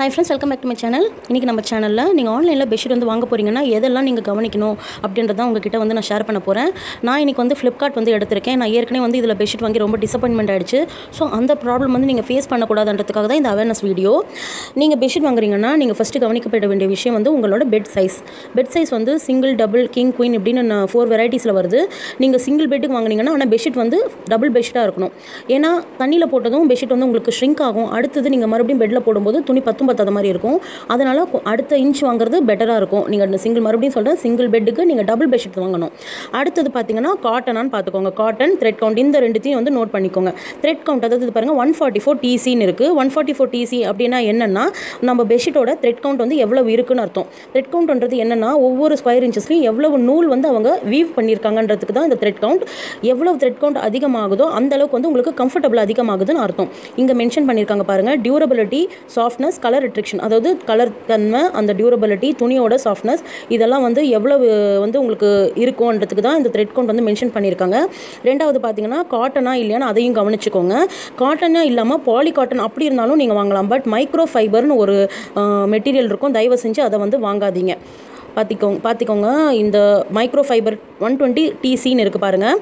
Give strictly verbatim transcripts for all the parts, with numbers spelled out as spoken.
Hi friends, welcome back to my channel. இன்னைக்கு நம்ம சேனல்ல நீங்க ஆன்லைன்ல பெட்ஷீட் வந்து வாங்க போறீங்கன்னா எதெல்லாம் நீங்க கவனிக்கணும் அப்படின்றத உங்ககிட்ட வந்து நான் ஷேர் பண்ண போறேன். நான் இன்னைக்கு வந்து Flipkart வந்து எடுத்துர்க்கேன். நான் ஏற்கனவே வந்து இதல பெட்ஷீட் வாங்கி ரொம்ப டிசப்பாயின்ட்மென்ட் ஆயிடுச்சு. சோ அந்த ப்ராப்ளம் வந்து நீங்க ஃபேஸ் பண்ண கூடாதுன்றதுக்காக தான் இந்த அவேர்னஸ் வீடியோ. நீங்க பெட்ஷீட் வாங்குறீங்கன்னா நீங்க ஃபர்ஸ்ட் கவனிக்கப்பட வேண்டிய விஷயம் வந்து உங்களோட பெட் சைஸ். பெட் சைஸ் வந்து சிங்கிள், டபுள், கிங், குயின் இப்படின்னு நான்கு வெரைட்டிஸ்ல வருது. நீங்க சிங்கிள் பெட்டுக்கு வாங்குனீங்கன்னா ஆனா பெட்ஷீட் வந்து டபுள் பெட்ஷீட்டா இருக்கணும். ஏனா தண்ணில போட்டதும் பெட்ஷீட் வந்து உங்களுக்கு ஷ்ரிங்க் ஆகும். அடுத்து நீங்க மறுபடியும் பெட்ல போடும்போது துணி பத்தும் பத்தாத மாதிரி இருக்கும். அதனால அடுத்த இன்ச் வாங்குறது பெட்டரா இருக்கும். நீங்க சிங்கிள் மறுபடியும் சொல்றேன் சிங்கிள் பெட்டுக்கு நீங்க டபுள் பெட்ஷீட் வாங்கணும். அடுத்து பாத்தீங்கன்னா காட்டனான்னு பாத்துக்கோங்க. காட்டன், த்ரெட் கவுண்ட் இந்த ரெண்டுத்தையும் வந்து நோட் பண்ணிக்கோங்க. த்ரெட் கவுண்ட் அதாவது பாருங்க one forty-four T C ன்னு இருக்கு. one forty-four T C அப்படினா என்னன்னா நம்ம பெட்ஷீட்டோட த்ரெட் கவுண்ட் வந்து எவ்வளவு இருக்குன்னு அர்த்தம். த்ரெட் கவுண்ட்ன்றது என்னன்னா ஒவ்வொரு ஸ்கொயர் இன்ச்சஸ்லயும் எவ்வளவு நூல் வந்து அவங்க வீவ் பண்ணிருக்காங்கன்றதுக்கு தான் இந்த த்ரெட் கவுண்ட். எவ்வளவு த்ரெட் கவுண்ட் அதிகமாகுதோ அந்த அளவுக்கு வந்து உங்களுக்கு கம்ஃபர்ட்டபிள் அதிகமாகுதுன்னு அர்த்தம். இங்க மென்ஷன் பண்ணிருக்காங்க பாருங்க. டியூரபிலிட்டி, சாஃப்ட்னஸ், கலர் ரெஸ்ட்ரிக்ஷன் அதாவது கலர் தன்மை, அந்த டியூரபிலிட்டி, துணியோட சாஃப்ட்னஸ் இதெல்லாம் வந்து எவ்வளவு வந்து உங்களுக்கு இருக்கும்ன்றதுக்கு தான் இந்த த்ரெட் கவுண்ட் வந்து மென்ஷன் பண்ணியிருக்காங்க. ரெண்டாவது பார்த்தீங்கன்னா காட்டனா இல்லையான்னு அதையும் கவனிச்சுக்கோங்க. காட்டனா இல்லாமல் பாலி காட்டன் அப்படி இருந்தாலும் நீங்கள் வாங்கலாம். பட் மைக்ரோ ஃபைபர்னு ஒரு மெட்டீரியல் இருக்கும். தயவு செஞ்சு அதை வந்து வாங்காதீங்க. பார்த்திக்கோங்க பார்த்திக்கோங்க இந்த micro fibre one twenty T C ன்னு இருக்குது பாருங்கள்.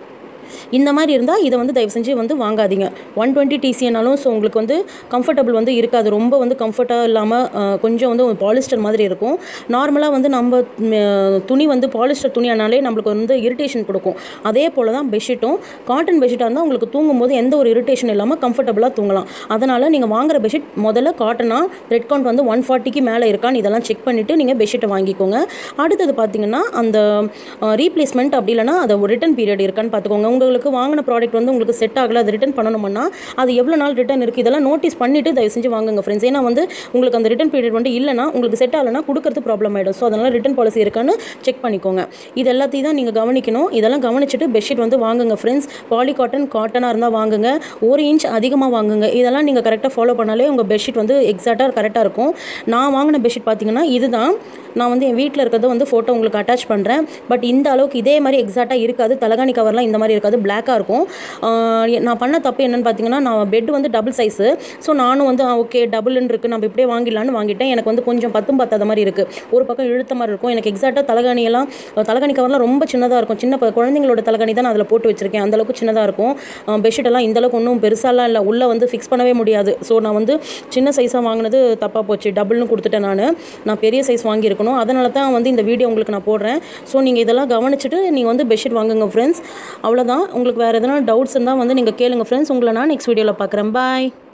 இந்த மாதிரி இருந்தால் இதை வந்து தயவு செஞ்சு வந்து வாங்காதீங்க. ஒன் டுவெண்ட்டி T C னாலும் ஸோ உங்களுக்கு வந்து கம்ஃபர்டபுள் வந்து இருக்காது. ரொம்ப வந்து கம்ஃபர்ட்டாக இல்லாமல் கொஞ்சம் வந்து பாலிஸ்டர் மாதிரி இருக்கும். நார்மலாக வந்து நம்ம துணி வந்து பாலிஸ்டர் துணியானாலே நம்மளுக்கு வந்து இரிட்டேஷன் கொடுக்கும். அதே போல் தான் பெட்ஷீட்டும். காட்டன் பெட்ஷீட்டாக இருந்தால் உங்களுக்கு தூங்கும்போது எந்த ஒரு இரிட்டேஷன் இல்லாமல் கம்ஃபர்டபுளாக தூங்கலாம். அதனால் நீங்கள் வாங்குற பெட்ஷீட் முதல்ல காட்டனா த்ரெட் கவுண்ட் வந்து ஒன் ஃபார்ட்டிக்கு மேலே இருக்கான்னு இதெல்லாம் செக் பண்ணிவிட்டு நீங்கள் பெட்ஷீட்டை வாங்கிக்கோங்க. அடுத்தது பார்த்தீங்கன்னா அந்த ரீப்ளேஸ்மெண்ட் அப்படி இல்லைனா அதை ரிட்டன் பீரியட் இருக்கான்னு பார்த்துக்கோங்க. உங்களுக்கு வாங்கின ப்ராடக்ட் வந்து உங்களுக்கு செட் ஆகல, அது ரிட்டர்ன் பண்ணணும்னா அது எவ்வளோ நாள் ரிட்டர்ன் இருக்குது இதெல்லாம் நோட்டீஸ் பண்ணிவிட்டு தயவு செஞ்சு வாங்குங்க ஃப்ரெண்ட்ஸ். ஏன்னா வந்து உங்களுக்கு அந்த ரிட்டர்ன் பீரியட் வந்து இல்லைனா உங்களுக்கு செட் ஆகலைன்னா கொடுக்கறது ப்ராப்ளம் ஆகிடும். ஸோ அதனால் ரிட்டர்ன் பாலிசி இருக்கான்னு செக் பண்ணிக்கோங்க. இது எல்லாத்தையும் தான் நீங்கள் கவனிக்கணும். இதெல்லாம் கவனிச்சுட்டு பெட்ஷீட் வந்து வாங்குங்க ஃப்ரெண்ட்ஸ். பாலி காட்டன், காட்டனாக இருந்தால் வாங்குங்க. ஒரு இன்ச் அதிகமாக வாங்குங்க. இதெல்லாம் நீங்கள் கரெக்டாக ஃபாலோ பண்ணாலே உங்கள் பெட்ஷீட் வந்து எக்ஸாக்டாக கரெக்டாக இருக்கும். நான் வாங்கின பெட்ஷீட் பார்த்தீங்கன்னா இதுதான். நான் வந்து என் வீட்டில் இருக்கிறத வந்து ஃபோட்டோ உங்களுக்கு அட்டாச் பண்ணுறேன். பட் இந்த அளவுக்கு இதே மாதிரி எக்ஸாக்டாக இருக்காது. தலகாணி கவர்லாம் இந்த மாதிரி இருக்காது, பிளாக்காக இருக்கும். நான் பண்ண தப்பு என்னென்னு பார்த்தீங்கன்னா நான் பெட் வந்து டபுள் சைஸு. ஸோ நானும் வந்து ஓகே டபுள்னு இருக்குது நம்ம இப்படியே வாங்கிடலான்னு வாங்கிட்டேன். எனக்கு வந்து கொஞ்சம் பத்தும் பத்தாத மாதிரி இருக்குது. ஒரு பக்கம் இழுத்த மாதிரி இருக்கும். எனக்கு எக்ஸாக்டாக தலகாணியெல்லாம் தலகாணி கவர்லாம் ரொம்ப சின்னதாக இருக்கும். சின்ன குழந்தைங்களோட தலகாணி தான் நான் அதில் போட்டு வச்சுருக்கேன். அந்தளவுக்கு சின்னதாக இருக்கும். பெட்ஷீட்டெல்லாம் இந்தளவுக்கு ஒன்றும் பெருசாலாம் இல்லை. உள்ளே வந்து ஃபிக்ஸ் பண்ணவே முடியாது. ஸோ நான் வந்து சின்ன சைஸாக வாங்கினது தப்பாக போச்சு. டபுள்னு கொடுத்துட்டேன். நான் நான் பெரிய சைஸ் வாங்கியிருக்கணும். அதனால தான் வந்து இந்த வீடியோ உங்களுக்கு நான் போடுறேன். ஸோ நீங்கள் இதெல்லாம் கவனிச்சுட்டு நீங்கள் வந்து பெட்ஷீட் வாங்குங்க ஃப்ரெண்ட்ஸ். அவ்வளோதான். உங்களுக்கு வேறு எதனா டவுட்ஸ் இருந்தால் வந்து நீங்கள் கேளுங்க ஃப்ரெண்ட்ஸ். உங்களை நான் நெக்ஸ்ட் வீடியோவில் பார்க்குறேன். பாய்.